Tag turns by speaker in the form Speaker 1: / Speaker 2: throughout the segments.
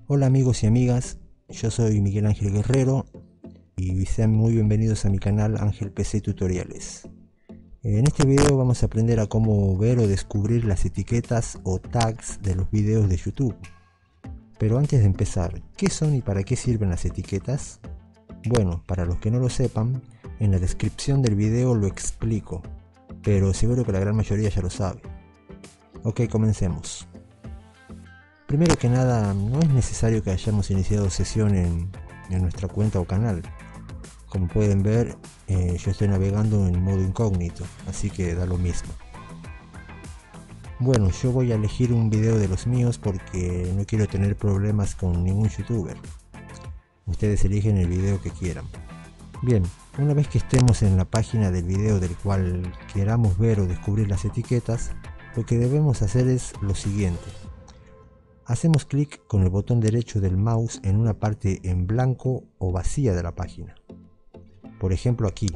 Speaker 1: Hola amigos y amigas, yo soy Miguel Ángel Guerrero y sean muy bienvenidos a mi canal Ángel PC Tutoriales. En este video vamos a aprender a cómo ver o descubrir las etiquetas o tags de los videos de YouTube. Pero antes de empezar, ¿qué son y para qué sirven las etiquetas? Bueno, para los que no lo sepan, en la descripción del video lo explico, pero seguro que la gran mayoría ya lo sabe. Ok, comencemos. Primero que nada, no es necesario que hayamos iniciado sesión en nuestra cuenta o canal. Como pueden ver, yo estoy navegando en modo incógnito, así que da lo mismo. Bueno, yo voy a elegir un video de los míos porque no quiero tener problemas con ningún youtuber. Ustedes eligen el video que quieran. Bien, una vez que estemos en la página del video del cual queramos ver o descubrir las etiquetas, lo que debemos hacer es lo siguiente. Hacemos clic con el botón derecho del mouse en una parte en blanco o vacía de la página. Por ejemplo aquí.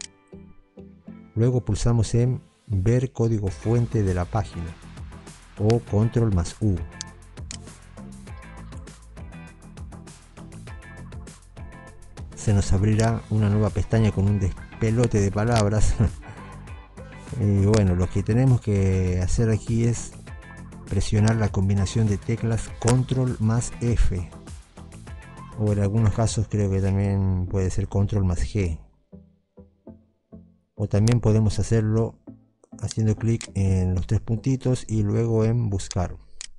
Speaker 1: Luego pulsamos en ver código fuente de la página o control más U. Se nos abrirá una nueva pestaña con un despelote de palabras. Y bueno, lo que tenemos que hacer aquí es presionar la combinación de teclas control más F, o en algunos casos creo que también puede ser control más G, o también podemos hacerlo haciendo clic en los tres puntitos y luego en buscar.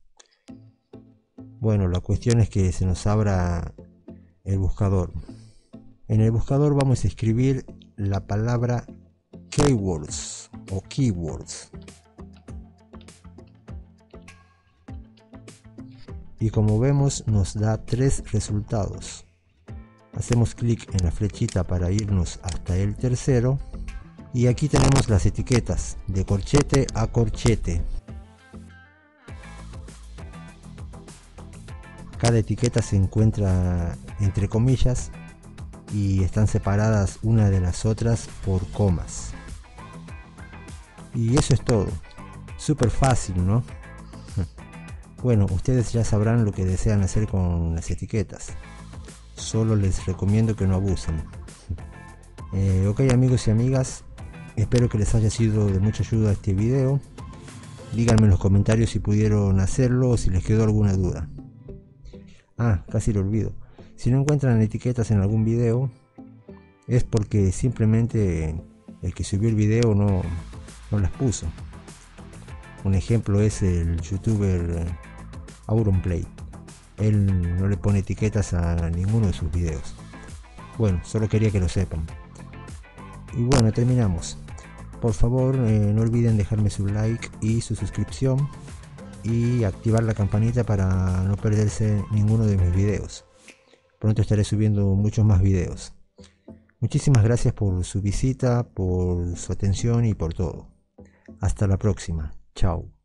Speaker 1: Bueno, la cuestión es que se nos abra el buscador. En el buscador vamos a escribir la palabra keywords o keywords. Y como vemos nos da tres resultados. Hacemos clic en la flechita para irnos hasta el tercero y aquí tenemos las etiquetas de corchete a corchete. Cada etiqueta se encuentra entre comillas y están separadas una de las otras por comas. Y eso es todo. Súper fácil, ¿no? Bueno, ustedes ya sabrán lo que desean hacer con las etiquetas. Solo les recomiendo que no abusen. Ok amigos y amigas, espero que les haya sido de mucha ayuda este video. Díganme en los comentarios si pudieron hacerlo o si les quedó alguna duda. Ah, casi lo olvido. Si no encuentran etiquetas en algún video, es porque simplemente el que subió el video no las puso. Un ejemplo es el youtuber Auronplay. Él no le pone etiquetas a ninguno de sus videos. Bueno, solo quería que lo sepan. Y bueno, terminamos. Por favor, no olviden dejarme su like y su suscripción y activar la campanita para no perderse ninguno de mis videos. Pronto estaré subiendo muchos más videos. Muchísimas gracias por su visita, por su atención y por todo. Hasta la próxima. Chao.